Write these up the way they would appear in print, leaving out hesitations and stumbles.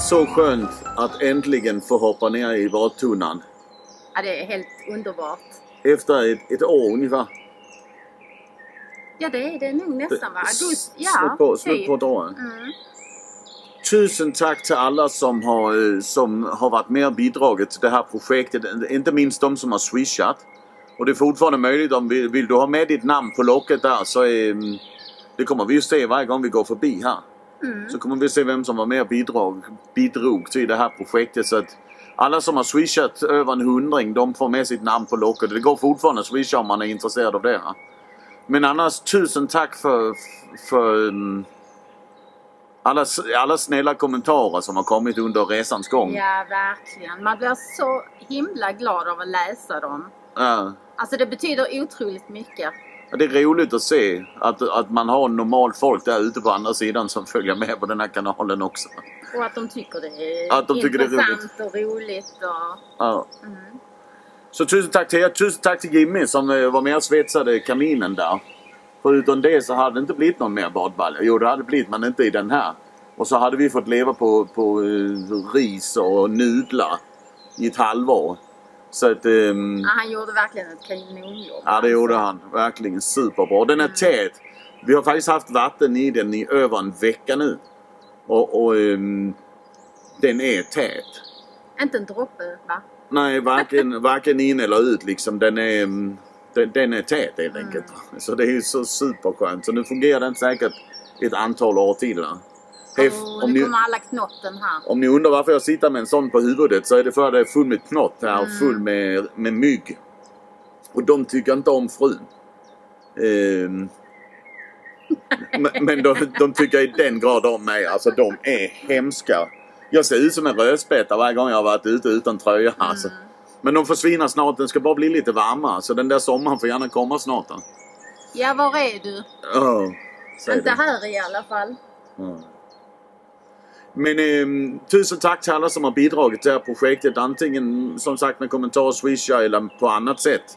Så skönt att äntligen få hoppa ner i badtunnan. Ja, det är helt underbart. Efter ett år ungefär. Ja, det är nog nästan va? Augusti, Slut på ett år. Mm. Tusen tack till alla som har varit med och bidragit till det här projektet. Inte minst de som har swishat. Och det är fortfarande möjligt om vill du ha med ditt namn på locket där så det kommer vi ju se varje gång vi går förbi här. Mm. Så kommer vi se vem som var med och bidrog till det här projektet. Så att alla som har swishat över 100, de får med sitt namn på locket. Det går fortfarande att swisha om man är intresserad av det här. Men annars tusen tack för alla snälla kommentarer som har kommit under resans gång. Ja, verkligen. Man blir så himla glad av att läsa dem. Ja. Alltså det betyder otroligt mycket. Det är roligt att se att man har normalt folk där ute på andra sidan som följer med på den här kanalen också. Och att de tycker det är intressant och roligt. Ja. Mm. Så tusen tack till er. Tusen tack till Jimmy som var med och svetsade kaminen där. Förutom det så hade det inte blivit någon mer badbalja. Jo, det hade blivit, men inte i den här. Och så hade vi fått leva på ris och nudlar i ett halvår. Så att, han gjorde verkligen ett kanonjobb. Ja, det gjorde han. Verkligen superbra. Den är tät. Vi har faktiskt haft vatten i den i över en vecka nu. Och den är tät. Inte en droppe, va? Nej, varken in eller ut liksom. Den är tät helt enkelt. Så det är ju så superskönt. Så nu fungerar den säkert ett antal år till. Nu kommer alla knotten här. Om ni undrar varför jag sitter med en sån på huvudet så är det för att det är full med knott här och full med mygg. Och de tycker inte om frun. Men de tycker i den grad om mig. Alltså de är hemska. Jag ser ut som en rödspetta varje gång jag har varit ute utan tröja. Alltså. Men de försvinner snart. Den ska bara bli lite varmare. Så den där sommaren får gärna komma snart. Då. Ja, var är du? Inte här i alla fall. Men tusen tack till alla som har bidragit till det här projektet. Antingen som sagt med kommentarer, swisha eller på annat sätt.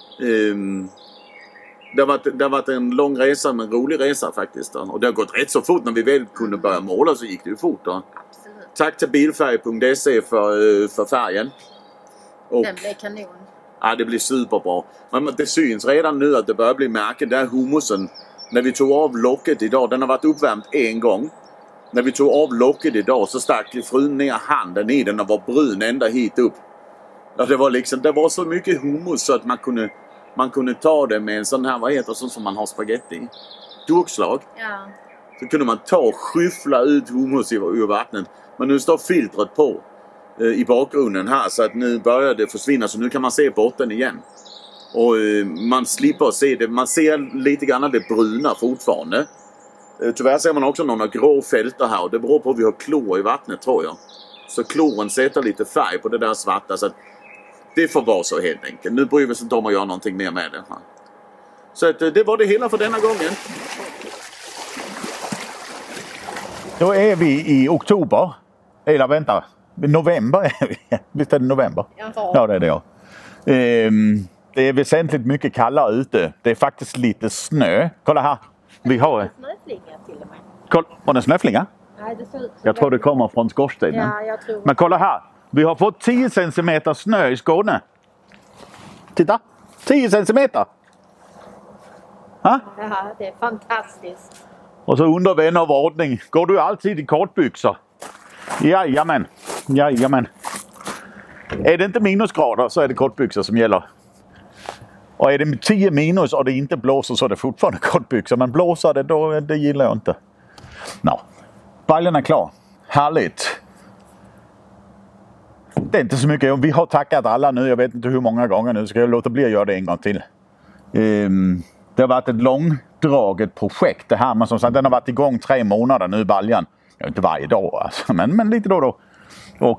Det har varit en lång resa, men en rolig resa faktiskt. Då. Och det har gått rätt så fort när vi väl kunde börja måla så gick det ju fort. Då. Absolut. Tack till bilfärg.se för färgen. Och, den blev kanon. Ja, det blir superbra. Men det syns redan nu att det börjar bli märken. Där humusen, när vi tog av locket idag, den har varit uppvärmd en gång. När vi tog av locket idag så stack frun ner handen i den och var brun ända hit upp. Ja, det var så mycket humus så att man kunde ta det med en sån här, vad heter sånt som man har spaghetti i? Durkslag. Ja. Så kunde man ta och skyffla ut humus ur vattnet. Men nu står filtret på i bakgrunden här så att nu börjar det försvinna. Så nu kan man se botten igen. Och man slipper se det. Man ser lite grann det bruna fortfarande. Tyvärr ser man också några grå fältar här. Och det beror på att vi har klor i vattnet tror jag. Så kloren sätter lite färg på det där svarta. Så att det får vara så helt enkelt. Nu bryr vi oss inte om att göra någonting mer med det. Så att det var det hela för denna gången. Då är vi i oktober. Eller vänta. November är vi. Visst är det november? Ja, det är det ja. Det är väsentligt mycket kallare ute. Det är faktiskt lite snö. Kolla här. Vi har snöflinga till och med. Kolla, var det snöflinga? Nej, det ser ut jag tror det kommer från skorstenen. Ja, jag tror. Men kolla här. Vi har fått 10 centimeter snö i Skåne. Titta. 10 centimeter. Ja, det är fantastiskt. Och så under vän av ordning. Går du alltid i kortbyxor? Jajamän. Jajamän. Är det inte minusgrader så är det kortbyxor som gäller. Och är det 10 minus och det inte blåser så är det fortfarande kortbyxor. Men blåser det då, det gillar jag inte. Nå. Ballen är klar. Härligt. Det är inte så mycket. Vi har tackat alla nu. Jag vet inte hur många gånger nu. Ska jag låta bli att göra det en gång till. Det har varit ett långdraget projekt det här. Men som sagt, den har varit igång 3 månader nu, baljan. Inte varje dag alltså, men lite då och då. Och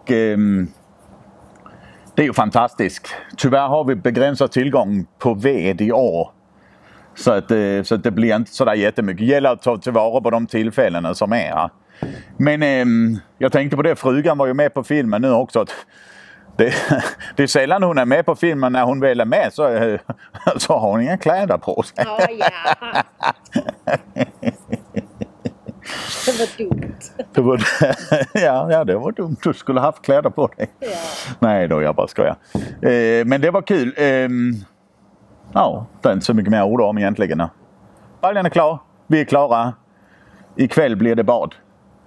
det är ju fantastiskt. Tyvärr har vi begränsad tillgång på ved i år. Så att det blir inte sådär jättemycket. Det gäller att ta tillvara på de tillfällena som är. Men jag tänkte på det. Frugan var ju med på filmen nu också. Att det är sällan hon är med på filmen. När hon väl är med så har hon inga kläder på sig. Ja. Det var dumt. Det var, ja, det var dumt. Du skulle haft kläder på dig. Ja. Nej då, jag bara skojar. Men det var kul. Ja, det är inte så mycket mer ord om egentligen. Baljan är klar. Vi är klara. Ikväll blir det bad.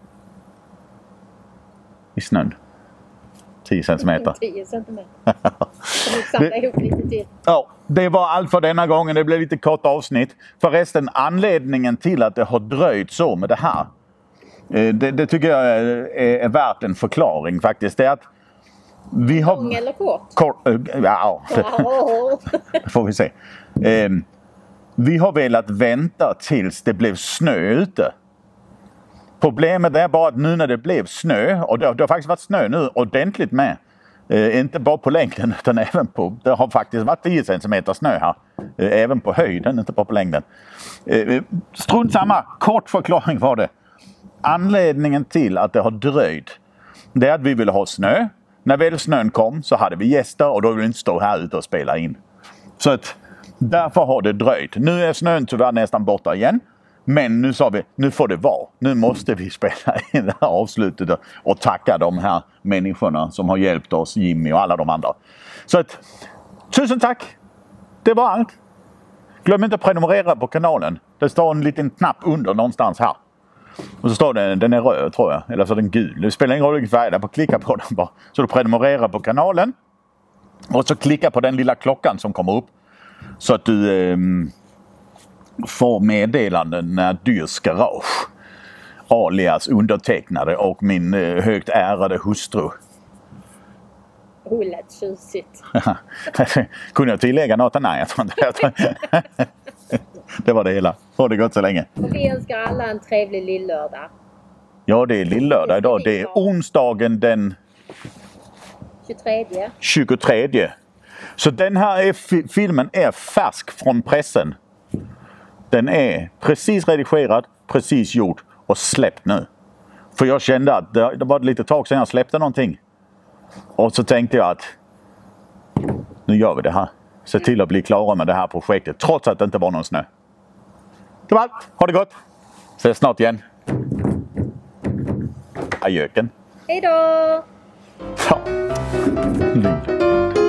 I snön. 10 centimeter. 10 centimeter. Samla ihop lite till. Ja, det var allt för denna gången. Det blev lite kort avsnitt. Förresten, anledningen till att det har dröjt så med det här. Det tycker jag är värt en förklaring faktiskt. Det är att vi har... Lång eller kort? Ja, det får vi se. Vi har velat vänta tills det blev snö ute. Problemet är bara att nu när det blev snö, och det har faktiskt varit snö nu ordentligt med. Inte bara på längden utan även på, det har faktiskt varit 10 centimeter snö här. Även på höjden, inte bara på längden. Strunt samma, kort förklaring var det. Anledningen till att det har dröjt, det är att vi ville ha snö. När väl snön kom så hade vi gäster och då ville vi inte stå här ute och spela in. Så att därför har det dröjt. Nu är snön tyvärr nästan borta igen. Men nu sa vi, nu får det vara. Nu måste vi spela in det här avslutet och tacka de här människorna som har hjälpt oss, Jimmy och alla de andra. Så att, tusen tack! Det var allt. Glöm inte att prenumerera på kanalen. Det står en liten knapp under någonstans här. Och så står det, den är röd tror jag. Eller så är den gul. Det spelar ingen roll vilken färg, bara klicka på den bara. Så du prenumererar på kanalen. Och så klicka på den lilla klockan som kommer upp. Så att du får meddelanden när Dyrs Garage, alias undertecknade och min högt ärade hustru. Lät tjusigt. Kunde jag tillägga något? Nej, jag tror inte det. Det var det hela. Har det gått så länge. Och vi önskar alla en trevlig lillördag. Ja, det är lillördag idag. Det är onsdagen den 23. Så den här filmen är färsk från pressen. Den är precis redigerad, precis gjord och släppt nu. För jag kände att det var lite tag sedan jag släppte någonting. Och så tänkte jag att nu gör vi det här. Se till att bli klara med det här projektet. Trots att det inte var någon snö. Det var allt. Ha det gott. Ses snart igen. Adjöken. Hej då! Ja.